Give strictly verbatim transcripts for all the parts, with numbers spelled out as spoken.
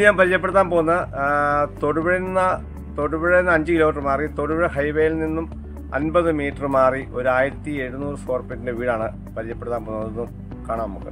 ഞാൻ പരിചയപ്പെടുത്താൻ പോകുന്ന തൊടുപുഴയിൽ നിന്ന് തൊടുപുഴയിൽ നിന്ന് അഞ്ച് കിലോമീറ്റർ മാറി തൊടുപുഴ ഹൈവേയിൽ നിന്നും അൻപത് മീറ്റർ മാറി ഒരു ആയിരത്തി എഴുന്നൂറ് സ്ക്വയർ ഫീറ്റിൻ്റെ വീടാണ് പരിചയപ്പെടുത്താൻ പോകുന്നത്. കാണാം നമുക്ക്.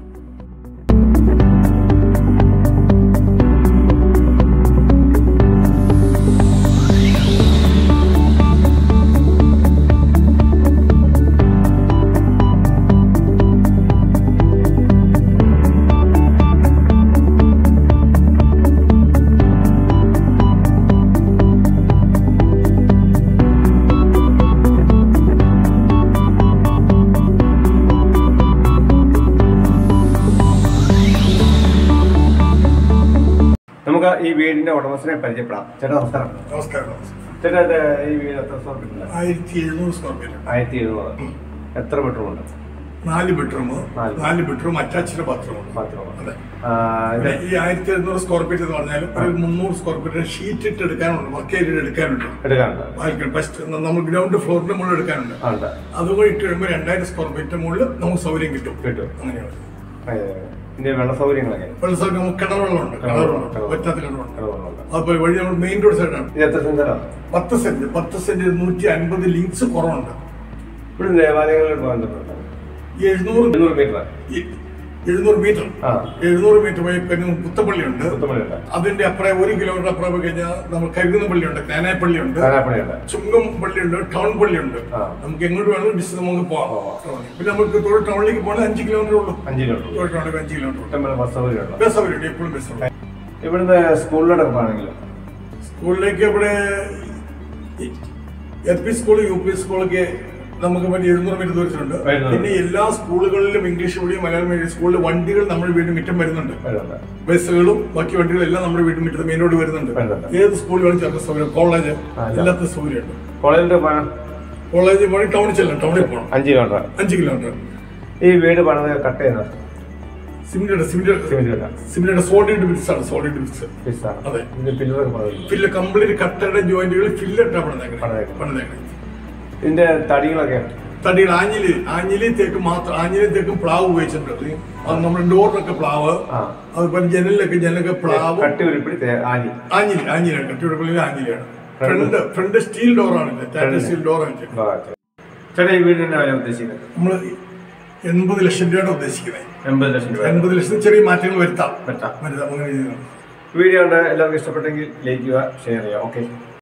നമുക്ക് ഈ വീടിന്റെ ഉടമസ്ഥനെ പരിചയപ്പെടാം. ചേട്ടാ നമസ്കാരം. നമസ്കാരം. ചേട്ടാ ഈ വീട് എത്ര സ്ക്വയർ ഫീറ്റ്? ആയിരത്തി എഴുന്നൂറ് സ്ക്വയർ ഫീറ്റ്. ആയിരത്തി എഴുന്നൂറ്. എത്ര ബെഡ്റൂം ഉണ്ട്? നാല് ബെഡ്റൂം. നാല് ബെഡ്റൂം അറ്റാച്ച്ഡ് ബാത്റൂം. അതെ. ഈ ആയിരത്തി എഴുന്നൂറ് സ്ക്വയർ ഫീറ്റ് എന്ന് പറഞ്ഞാൽ ഒരു മുന്നൂറ് സ്ക്വയർ ഫീറ്റ് ഷീറ്റ് ഇട്ട് എടുക്കാനുണ്ട്, വർക്ക് ഏരിയ എടുക്കാനുണ്ട്. ഫസ്റ്റ് നമ്മൾ ഗ്രൗണ്ട് ഫ്ലോറിന്റെ മുകളിൽ എടുക്കാനുണ്ട്. അതുകൂടി ഇട്ട് കഴിയുമ്പോൾ രണ്ടായിരം സ്ക്വയർ ഫീറ്റ് മുകളിൽ നമുക്ക് സൗകര്യം കിട്ടും. കിട്ടും അങ്ങനെയാണ്. വെള്ള സൗകര്യങ്ങളൊക്കെ വെള്ള സൗകര്യം കിണറുകളുണ്ട്. കിണറുണ്ട് പറ്റാത്ത കിണറുണ്ട്. അതുപോലെ വഴി നമ്മൾ മെയിൻ റോഡ് സൈഡാണ്. പത്ത് സെന്റ് പത്ത് സെന്റ് നൂറ്റി അൻപത് ലിങ്ക്സ് കുറവുണ്ട്. ഇവിടെ ദേവാലയങ്ങളിൽ പോകാൻ എഴുന്നൂറ് മീറ്റർ എഴുന്നൂറ് മീറ്റർ എഴുന്നൂറ് മീറ്റർ പോയി കഴിഞ്ഞ പുത്തപ്പള്ളിയുണ്ട്. അതിന്റെ അപ്പുറം ഒരു കിലോമീറ്റർ അപ്പുറം പോയി കഴിഞ്ഞാൽ നമ്മൾ കരുകുന്ന പള്ളിയുണ്ട്, കാനായപ്പള്ളിയുണ്ട്, ചുങ്കം പള്ളിയുണ്ട്, ടൗൺ പള്ളിയുണ്ട്. നമുക്ക് എങ്ങോട്ട് വേണമെങ്കിലും ഡിസ്റ്റൻസ് നമുക്ക് പോകാം. പിന്നെ നമുക്ക് തൊഴിൽ ടൗണിലേക്ക് പോകണേ അഞ്ച് കിലോമീറ്റർ ഉള്ളൂ. അഞ്ച് കിലോമീറ്റർ അഞ്ച് കിലോമീറ്റർ ബസ് സൗകര്യം എപ്പോഴും ബസ് സൗകര്യം. ഇവിടുന്ന് സ്കൂളിലോട്ടൊക്കെ ആണെങ്കിലും സ്കൂളിലേക്ക് ഇവിടെ L P school U P സ്കൂളൊക്കെ നമുക്ക് മറ്റേ എഴുന്നൂറ് മീറ്റർ ദൂരത്തിലുണ്ട്. പിന്നെ എല്ലാ സ്കൂളുകളിലും ഇംഗ്ലീഷ് മീഡിയം മലയാളം മീഡിയം സ്കൂളിലെ വണ്ടികൾ നമ്മുടെ വീടിന് മുറ്റം വരുന്നുണ്ട്. ബസ്സുകളും ബാക്കി വണ്ടികളും എല്ലാം നമ്മുടെ വീടിന് മുറ്റത്ത് മെയിൻ റോഡ് വരുന്നുണ്ട്. ഏത് സ്കൂളിൽ വേണം ചേർത്ത സൗകര്യം, കോളേജ് എല്ലാത്ത സൗകര്യമുണ്ട്. കോളേജിന്റെ കോളേജിൽ പോകണം ടൗണിൽ ചെല്ലണം. ടൗണിൽ പോകണം അഞ്ച് കിലോമീറ്റർ അഞ്ച് കിലോമീറ്റർ. ഈ വീട് പണിത് കട്ട് ചെയ്യുന്നത് cement cement cement solid bits ആണ്. Solid bits. അതെ. ഫില്ല് കംപ്ലീറ്റ് കട്ടയുടെ ജോയിന്റുകൾ ഫില്ലിട്ടാണ് പണിതേക്കുന്നത്. ഇതിന്റെ തടികളൊക്കെ തടികൾ ആഞ്ഞിലി ആഞ്ഞിലി തേക്ക് മാത്രം. ആഞ്ഞിലി തേക്കും പ്ലാവ് ഉപയോഗിച്ചിട്ടുണ്ട്. അത് നമ്മുടെ ഡോറിനൊക്കെ പ്ലാവ്, അതുപോലെ ജനലിലൊക്കെ ജനലൊക്കെ പ്ലാവ്. ആഞ്ഞിലി ആഞ്ഞിലിയാണ് കട്ടിയുറപ്പിൽ ആഞ്ഞിലിയാണ്. ഫ്രണ്ട് ഫ്രണ്ട് സ്റ്റീൽ ഡോറാണ്. സ്റ്റീൽ ഡോറാണ്. നമ്മള് എൺപത് ലക്ഷം രൂപയാണ് ഉദ്ദേശിക്കുന്നത്. എൺപത് ലക്ഷം എൺപത് ലക്ഷം ചെറിയ മാറ്റങ്ങൾ വരുത്താം. വീഡിയോ ഉണ്ട് എല്ലാവർക്കും ഇഷ്ടപ്പെട്ടെങ്കിൽ ലൈക്ക് ചെയ്യുക, ഷെയർ ചെയ്യുക. ഓക്കെ.